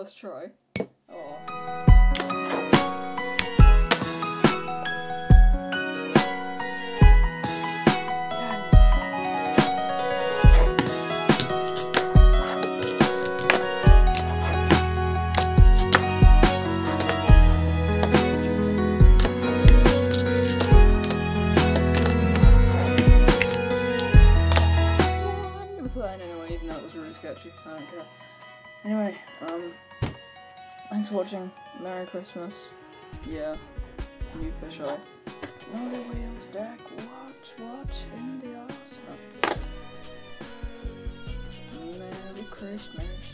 let's try. Oh. Anyway, even though it was really sketchy, I don't care. Anyway, thanks for watching. Merry Christmas. Yeah, new fisheye. No the wheels deck. What in the arse? Oh. Merry Christmas.